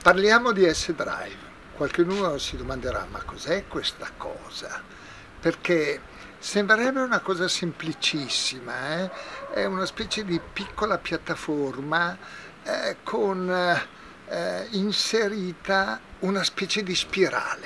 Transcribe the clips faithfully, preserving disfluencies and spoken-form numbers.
Parliamo di S-Drive. Qualcuno si domanderà, ma cos'è questa cosa? Perché sembrerebbe una cosa semplicissima, eh? È una specie di piccola piattaforma eh, con eh, inserita una specie di spirale.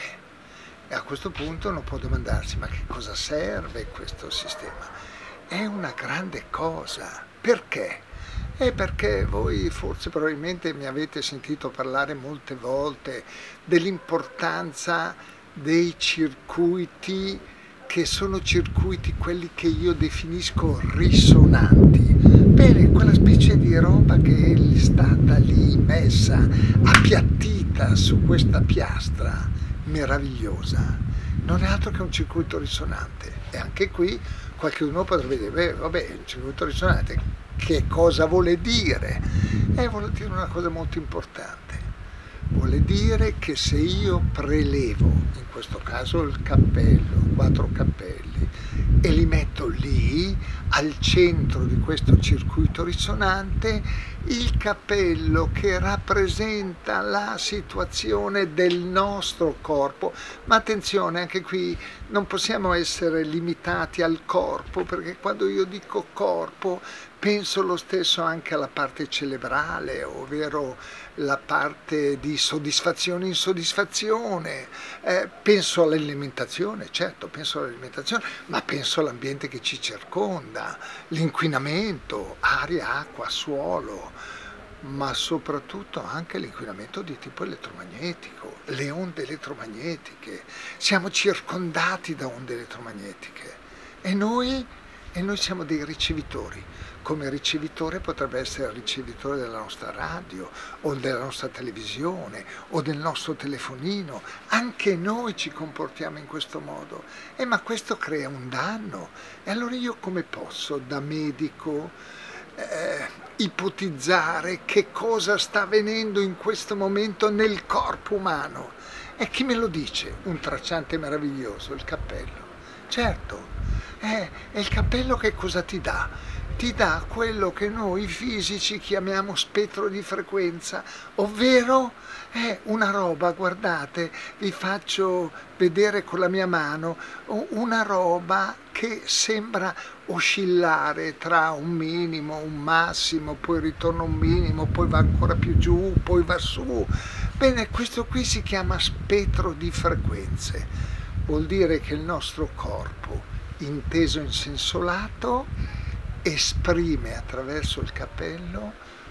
E a questo punto uno può domandarsi, ma che cosa serve questo sistema? È una grande cosa. Perché? È perché voi forse probabilmente mi avete sentito parlare molte volte dell'importanza dei circuiti, che sono circuiti quelli che io definisco risonanti. Bene, quella specie di roba che è stata lì messa, appiattita su questa piastra meravigliosa, non è altro che un circuito risonante. E anche qui qualcuno potrebbe dire, beh, vabbè, un circuito risonante che cosa vuole dire? Eh, vuole dire una cosa molto importante. Vuole dire che se io prelevo, in questo caso il cappello, quattro cappelli, e li metto lì, al centro di questo circuito risonante, il cappello che rappresenta la situazione del nostro corpo, ma attenzione, anche qui non possiamo essere limitati al corpo, perché quando io dico corpo penso lo stesso anche alla parte cerebrale, ovvero la parte di soddisfazione e insoddisfazione, eh, penso all'alimentazione, certo, penso all'alimentazione, ma penso all'ambiente che ci circonda, l'inquinamento, aria, acqua, suolo, ma soprattutto anche l'inquinamento di tipo elettromagnetico, le onde elettromagnetiche. Siamo circondati da onde elettromagnetiche e noi, e noi siamo dei ricevitori. Come ricevitore potrebbe essere il ricevitore della nostra radio o della nostra televisione o del nostro telefonino. Anche noi ci comportiamo in questo modo, eh, ma questo crea un danno. E allora io come posso, da medico, eh, ipotizzare che cosa sta avvenendo in questo momento nel corpo umano? E chi me lo dice? Un tracciante meraviglioso, il cappello. Certo, eh, e il cappello che cosa ti dà? Ti dà quello che noi fisici chiamiamo spettro di frequenza, ovvero è una roba, guardate, vi faccio vedere con la mia mano, una roba che sembra oscillare tra un minimo, un massimo, poi ritorna un minimo, poi va ancora più giù, poi va su. Bene, questo qui si chiama spettro di frequenze. Vuol dire che il nostro corpo, inteso in senso lato, esprime attraverso il cappello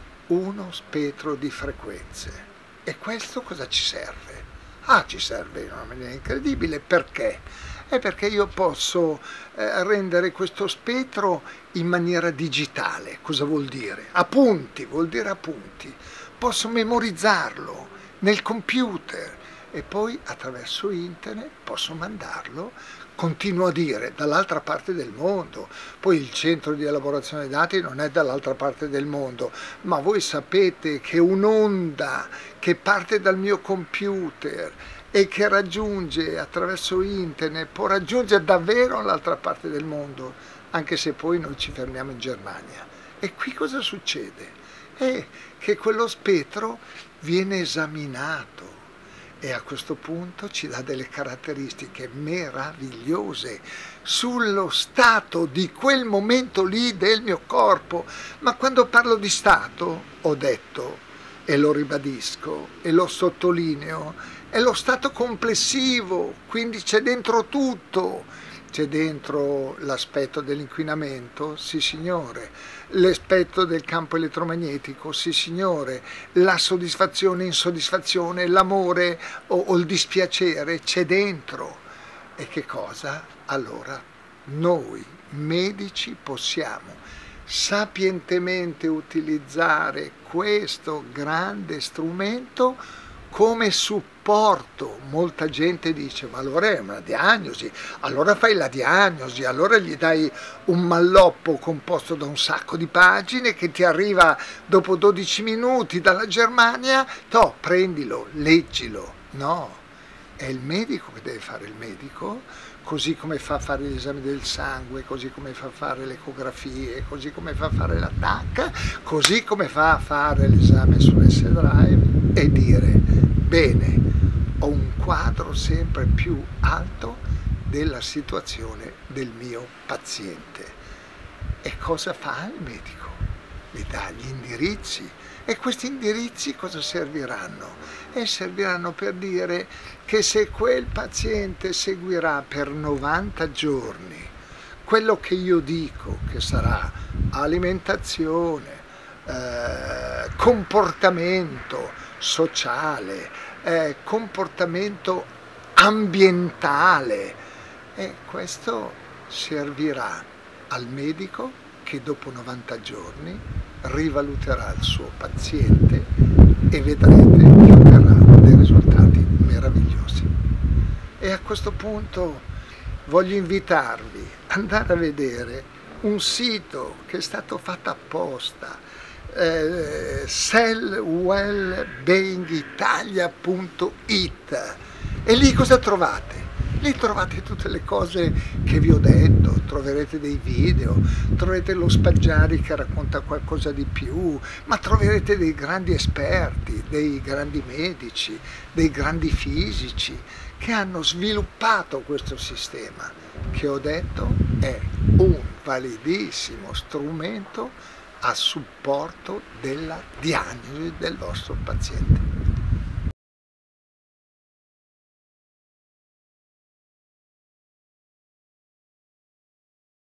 uno spettro di frequenze. E questo cosa ci serve? Ah, ci serve in una maniera incredibile. Perché? È perché io posso eh, rendere questo spettro in maniera digitale. Cosa vuol dire? A punti, vuol dire a punti. Posso memorizzarlo nel computer e poi attraverso internet posso mandarlo, continuo a dire, dall'altra parte del mondo. Poi il centro di elaborazione dati non è dall'altra parte del mondo, ma voi sapete che un'onda che parte dal mio computer e che raggiunge attraverso internet può raggiungere davvero l'altra parte del mondo, anche se poi noi ci fermiamo in Germania. E qui cosa succede? È che quello spettro viene esaminato e a questo punto ci dà delle caratteristiche meravigliose sullo stato di quel momento lì del mio corpo. Ma quando parlo di stato, ho detto, e lo ribadisco e lo sottolineo, è lo stato complessivo, quindi c'è dentro tutto. C'è dentro l'aspetto dell'inquinamento, sì signore, l'aspetto del campo elettromagnetico, sì signore, la soddisfazione, insoddisfazione, l'amore o, o il dispiacere, c'è dentro. E che cosa? Allora noi medici possiamo sapientemente utilizzare questo grande strumento come supporto. Molta gente dice, ma allora è una diagnosi, allora fai la diagnosi, allora gli dai un malloppo composto da un sacco di pagine che ti arriva dopo dodici minuti dalla Germania, to, prendilo, leggilo. No, è il medico che deve fare il medico, così come fa a fare gli esami del sangue, così come fa a fare le ecografie, così come fa a fare la T A C, così come fa a fare l'esame sull'S-Drive e dire bene, ho un quadro sempre più alto della situazione del mio paziente. E cosa fa il medico? Mi dà gli indirizzi. E questi indirizzi cosa serviranno? E serviranno per dire che se quel paziente seguirà per novanta giorni quello che io dico, che sarà alimentazione, eh, comportamento sociale, eh, comportamento ambientale, e questo servirà al medico che dopo novanta giorni rivaluterà il suo paziente e vedrete che otterrà dei risultati meravigliosi. E a questo punto voglio invitarvi ad andare a vedere un sito che è stato fatto apposta, eh, cell well being italia punto it, e lì cosa trovate? Lì trovate tutte le cose che vi ho detto, troverete dei video, troverete lo Spaggiari che racconta qualcosa di più, ma troverete dei grandi esperti, dei grandi medici, dei grandi fisici che hanno sviluppato questo sistema che ho detto è un validissimo strumento a supporto della diagnosi del vostro paziente.